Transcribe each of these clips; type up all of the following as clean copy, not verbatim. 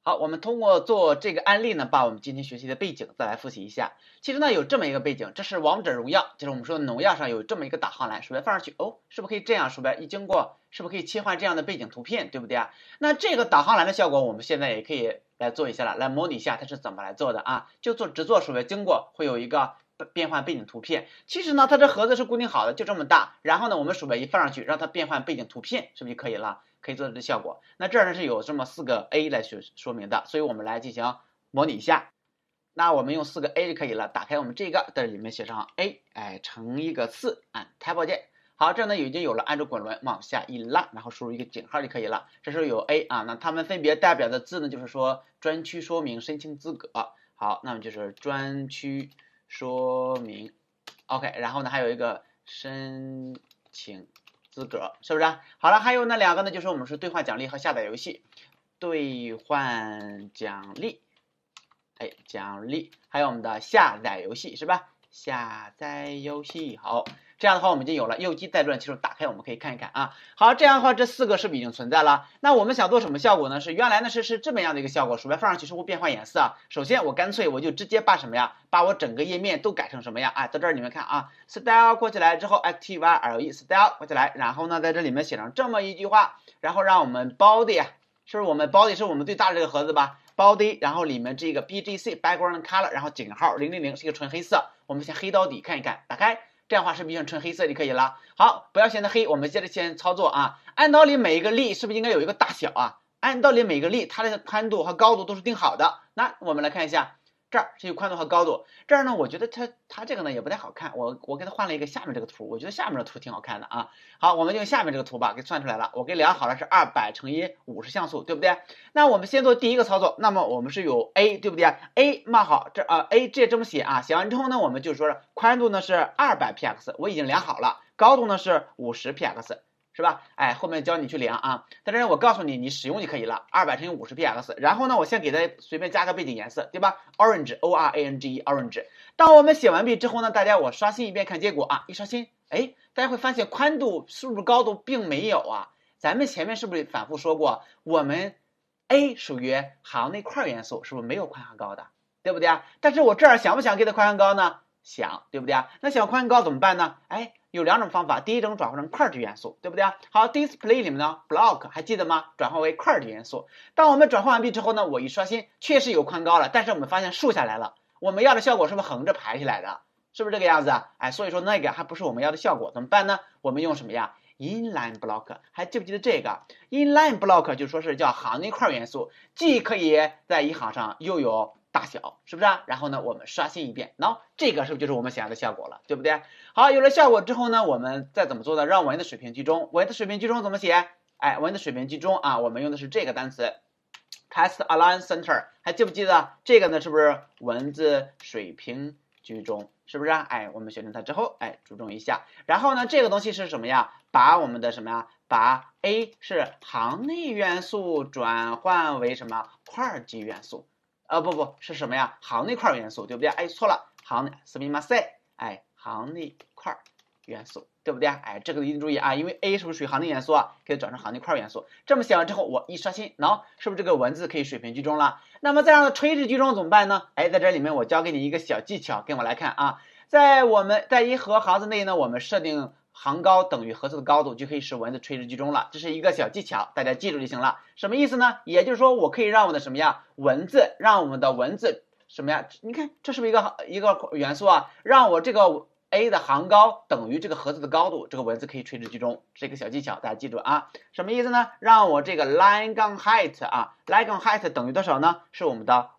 好，我们通过做这个案例呢，把我们今天学习的背景再来复习一下。其实呢，有这么一个背景，这是王者荣耀，就是我们说的农药上有这么一个导航栏，鼠标放上去，哦，是不是可以这样？鼠标一经过，是不是可以切换这样的背景图片，对不对啊？那这个导航栏的效果，我们现在也可以来做一下了，来模拟一下它是怎么来做的啊？就只做鼠标经过，会有一个变换背景图片。其实呢，它这盒子是固定好的，就这么大。然后呢，我们鼠标一放上去，让它变换背景图片，是不是就可以了？可以做到这效果。那这儿呢是有这么4个 A 来说明的，所以我们来进行模拟一下。那我们用4个 A 就可以了。打开我们这个，在里面写上 A， 乘一个4，按 Tab 键。好，这呢已经有了，按住滚轮往下一拉，然后输入一个井号就可以了。这时候有 A 啊，那它们分别代表的字呢，就是说专区说明申请资格。好，那么就是专区说明 ，OK， 然后呢还有一个申请资格，是不是？好了，还有那2个呢，就是我们是兑换奖励和下载游戏。兑换奖励，奖励，还有我们的下载游戏，是吧？下载游戏，好，这样的话我们就有了右击再转，其实打开我们可以看一看啊。好，这样的话这4个是不是已经存在了？那我们想做什么效果呢？是原来呢是这么样的一个效果，鼠标放上去是会变换颜色啊。首先我干脆我就直接把什么呀？把我整个页面都改成什么呀？在这儿你们看啊 ，style 过起来之后 ，style style 过起来，然后呢在这里面写上这么一句话，然后让我们 body 啊，是不是我们 body 是我们最大的这个盒子吧？body， 然后里面这个 BGC background color， 然后井号000是一个纯黑色，我们先黑到底看一看，打开，这样的话是不是变成纯黑色就可以了？好，不要嫌它黑，我们接着先操作啊。按道理每一个例是不是应该有一个大小啊？按道理每个例它的宽度和高度都是定好的。那我们来看一下，这儿是有宽度和高度，这儿呢我觉得它这个呢也不太好看，我给它换了一个下面这个图，我觉得下面的图挺好看的啊。好，我们用下面这个图吧，给算出来了，我给量好了是200乘以50像素，对不对？那我们先做第一个操作，那么我们是有 A， 对不对 ？A 码好，这A 这这么写啊，写完之后呢，我们就说宽度呢是200px， 我已经量好了，高度呢是50px。是吧？后面教你去量啊。在这儿我告诉你，你使用就可以了，200乘以50px。然后呢，我先给它随便加个背景颜色，对吧 ？Orange O-R-A-N-G-E Orange。当我们写完毕之后呢，大家我刷新一遍看结果啊，一刷新，大家会发现宽度是不是高度并没有啊？咱们前面是不是反复说过，我们 A 属于行内块元素，是不是没有宽和高的，对不对啊？但是我这儿想不想给它宽和高呢？想，对不对啊？那想宽和高怎么办呢？有2种方法，第一种转换成块质元素，对不对啊？好 ，display 里面呢 block 还记得吗？转换为块质元素。当我们转换完毕之后呢，我一刷新，确实有宽高了，但是我们发现竖下来了。我们要的效果是不是横着排起来的？是不是这个样子啊？所以说那个还不是我们要的效果，怎么办呢？我们用什么呀？inline block， 还记不记得这个 inline block 就说是叫行内块元素，既可以在一行上又有大小，是不是啊？然后呢，我们刷新一遍，这个是不是就是我们想要的效果了，对不对？好，有了效果之后呢，我们再怎么做呢？让文的水平居中，文的水平居中怎么写？文的水平居中啊，我们用的是这个单词 test align center， 还记不记得这个呢？是不是文字水平居中？是不是啊？我们选成它之后，注重一下。然后呢，这个东西是什么呀？把我们的什么呀？把 A 是行内元素转换为什么块级元素？不是什么呀？行内块元素，对不对？错了，行内すみません，行内块元素，对不对？这个一定注意啊，因为 A 是不是属于行内元素啊？可以转成行内块元素。这么写完之后，我一刷新，是不是这个文字可以水平居中了？那么再让它垂直居中怎么办呢？在这里面我教给你一个小技巧，跟我来看啊。在一行行字内呢，我们设定行高等于盒子的高度，就可以使文字垂直居中了。这是一个小技巧，大家记住就行了。什么意思呢？也就是说，我可以让我的什么呀？让我们的文字什么呀？你看这是不是一个元素啊？让我这个 A 的行高等于这个盒子的高度，这个文字可以垂直居中，这个小技巧大家记住啊。什么意思呢？让我这个 line 杠 height 啊 ，line 杠 height 等于多少呢？是我们的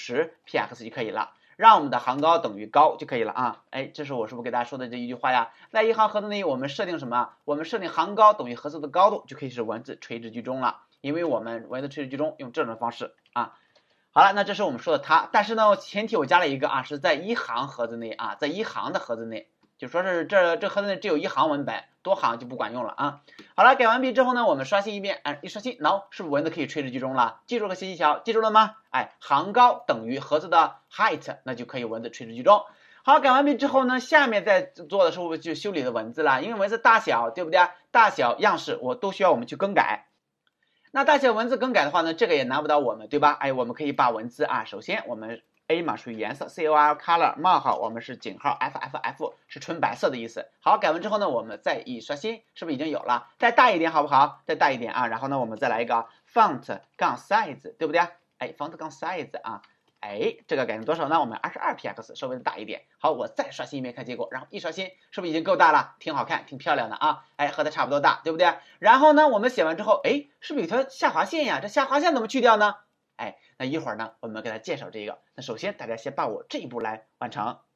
50px 就可以了。让我们的行高等于高就可以了啊！这是我是不是给大家说的这一句话呀？在一行盒子内，我们设定什么？我们设定行高等于盒子的高度，就可以使文字垂直居中了。因为我们文字垂直居中用这种方式啊。好了，那这是我们说的它，但是呢，前提我加了一个啊，是在一行盒子内啊，在一行的盒子内，就说是这盒子内只有一行文本，多行就不管用了啊。好了，改完毕之后呢，我们刷新一遍，一刷新，是不是文字可以垂直居中了？记住个新技巧，记住了吗？行高等于盒子的 height， 那就可以文字垂直居中。好，改完毕之后呢，下面再做的是不是就修理的文字了？因为文字大小，对不对？大小样式我都需要我们去更改。 那大写文字更改的话呢，这个也难不倒我们，对吧？哎，我们可以把文字啊，首先我们 A 嘛属于颜色 ，color color 冒号我们是井号 FFF 是纯白色的意思。好，改完之后呢，我们再一刷新，是不是已经有了？再大一点好不好？再大一点啊，然后呢，我们再来一个 font 杠 size， 对不对？哎 ，font 杠 size 啊。哎，这个改成多少呢？我们 22px 稍微的大一点。好，我再刷新一遍看结果，然后一刷新，是不是已经够大了？挺好看，挺漂亮的啊。哎，和它差不多大，对不对？然后呢，我们写完之后，哎，是不是有条下划线呀？这下划线怎么去掉呢？哎，那一会儿呢，我们给它介绍这个。那首先大家先把我这一步来完成。